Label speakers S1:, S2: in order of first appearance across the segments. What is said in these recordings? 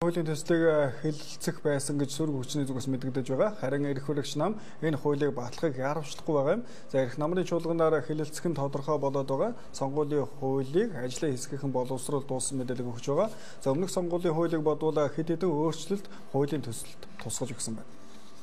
S1: Хуулийн төслийг хэлэлцэх байсан гэж сүрэг хүчний зүгээс мэдэгдэж байгаа. Харин эрх хүрэгч нам энэ хуулийг батлахыг яарвчлахгүй байгаа юм. За эрх намрын чуулганаар хэлэлцэх нь тодорхой болоод байгаа. Сонгуулийн хуулийг ажлын хэсгийнхэн боловсруулалт дууссан мэдээлэл өгч байгаа. За өмнөх сонгуулийн хуулийг бодвол хэд хэдэн өөрчлөлт хуулийн төсөлд тусгаж өгсөн байна.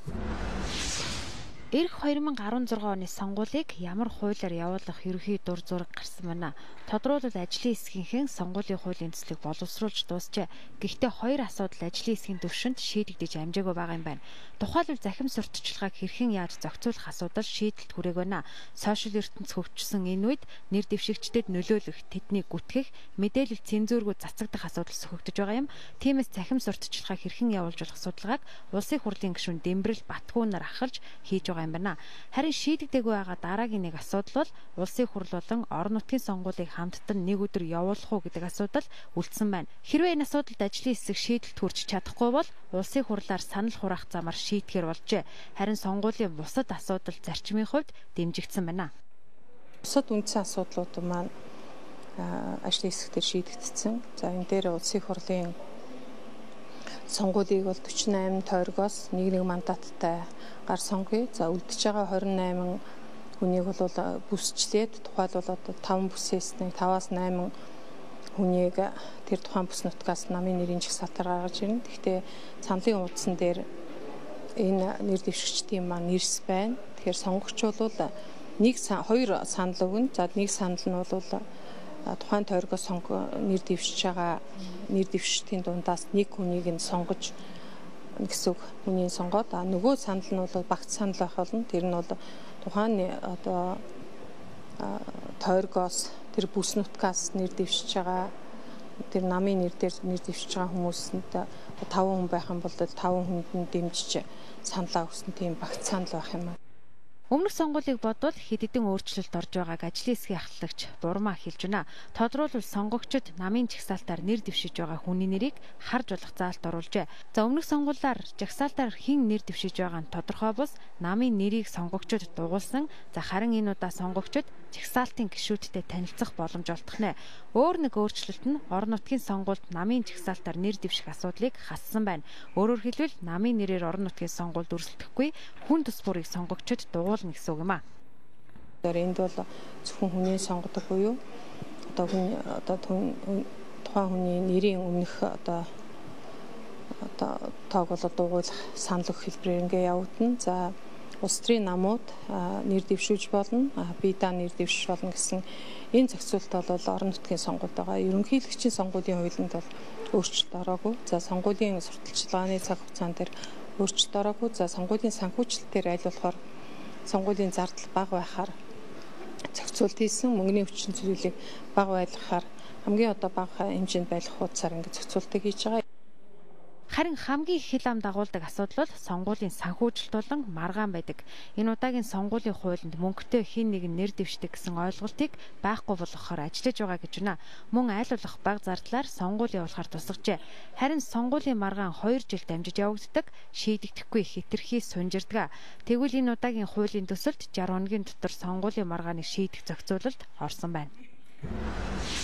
S2: Ирэх 2016 оны сонгуулийг ямар хуулиар явуулах ерөнхий дур зураг гарсан байна. Тодруулбал ажлын хэсгийнхэн сонгуулийн хуулийн төслийг боловсруулж дуусчээ. Гэхдээ хоёр асуудал ажлын хэсгийн төвшөнд шийдэгдэж амжаагүй байгаа юм байна. Тухайлбал захим сурталчилгааг хэрхэн яаж зохицуулах асуудал шийдэлт хүрээг байна. Сошиал ертөнц хөгжсөн энэ үед нэр дэвшигчдэд нөлөөлөх, тэднийг гүтгэх, мэдээлэл цензургүй цацагдах асуудал сөхөгдөж байгаа юм. Тиймээс захим сурталчилгааг хэрхэн явуулж болох судалгааг улсын хурлын гишүүн Дэмбэрэл Батгуунаар ахарж хийж байгаа юм байна. Харин шийдэгдээгүй байгаа дараагийн нэг асуудал бол улсын хурл болон орон нутгийн сонгуулийг хамттан нэг өдөр явуулах уу гэдэг асуудал үлдсэн байна. Хэрвээ энэ асуудалд ажлын хэсэг шийдэлт хүрч чадахгүй бол улсын хурлаар санал хураах замаар шийдэхэр болжээ. Харин сонгуулийн бусад асуудал зарчмын хувьд дэмжигдсэн байна.
S3: Бусад үндсэн асуудлууд маань ажлын хэсгээр шийдэгдсэн. За энэ дээр улсын хурлын сонгуулийг бол 48 тойргоос нэг мандаттай гар сонгоё. За үлдэж байгаа 28 хүнийг бол бүсчлээд тухайлбал одоо 5 бүсээс 5-аас 8 хүнийг тэр тухайн бүс нутгаас намын нэрийн жагсаалтаар гаргаж ирнэ. Гэхдээ саналын утсан дээр энэ нэр дэвшигчдийн маань нэрс байна. Тэгэхээр сонгогч бол хоёр санал өгнө. За нэг санал нь бол тухайн тойргоос нэр дэвшиж байгаа нэр дэвшигчдийн дундаас нэг хүнийг нь сонгож гэсэн хүний сонгоод нөгөө санал нь бол багц санал байх болно. Тэр нь бол тухайн одоо тойргоос тэр бүс нутгаас нэр дэвшиж байгаа тэр намын нэр дээр нэр дэвшиж байгаа хүмүүсэнд 5 хүн байх юм бол 5 хүнд нь дэмжиж саналаа өгсөн тийм багц санал байх юм.
S2: Өмнөх сонгуулийг бодвол хэд хэдэн өөрчлөлт орж байгааг ажлын хэсгийн ахлагч Бурмаа хэлж байна. Тодруулбал сонгогчид намын жагсаалтаар нэр дэвшиж байгаа хүний нэрийг харж болох заалт оруулжээ. За өмнөх сонгуулиар жагсаалтаар хэн нэр дэвшиж байгаа нь тодорхой бус намын нэрийг сонгогчид дугуулсан. За харин энэ удаа сонгогчид жагсаалтын гишүүдтэй танилцах боломж олдох нэ. Өөр нэг өөрчлөлт нь орон нутгийн сонгуульд намын жагсаалтаар нэр дэвших асуудлыг хассан байна. Өөрөөр хэлбэл намын нэрээр орон нутгийн сонгуульд өрсөлдөхгүй хүн тус бүрийг сонгогчид дугуулна гэсэн үг юм аа.
S3: Энд бол зөвхөн хүний сонгодог буюу одоо тухайн хүний нэрийн өмнөх одоо тоог бол дугуйлах санал өгөх хэлбэрээр ингээ явагдана. За улс төрийн намууд нэр дэвшүүлж болно, биедаа нэр дэвшиж болно гэсэн энэ зохицуулт бол орон нутгийн сонгуульд байгаа. Ерөнхийлөгчийн сонгуулийн хуулинд бол өөрчлөлт ороогүй. За сонгуулийн сурталчилгааны цаг хугацаанд дээр өөрчлөлт ороогүй. За сонгуулийн санхүүжилтээр аль болохоор сонгуулийн зардал бага байхаар зохицуулт хийсэн, мөнгөний хүчин зүйлийг бага байлгахаар хамгийн одоо бага хэмжээнд байлгах хуудасаар ингэ зохицуултыг хийж байгаа.
S2: Харин хамгийн их хил ам дагуулдаг асуудал бол сонгуулийн санхүүжилт болон маргаан байдаг. Энэ удаагийн сонгуулийн хуулинд мөнгөтэй хэн нэгэн нэр дэвшдэг гэсэн ойлголтыг байхгүй болгохоор ажиллаж байгаа гэж байна. Мөн аль болох бага зардлаар сонгуул явуулахар тусгажээ. Харин сонгуулийн маргаан 2 жил дамжиж явагддаг, шийдэгдэхгүй хэтэрхий сунжирдаг. Тэгвэл энэ удаагийн хуулийн төсөлд 60 хоногийн дотор сонгуулийн маргааныг шийдэх зохицуулалт орсон байна.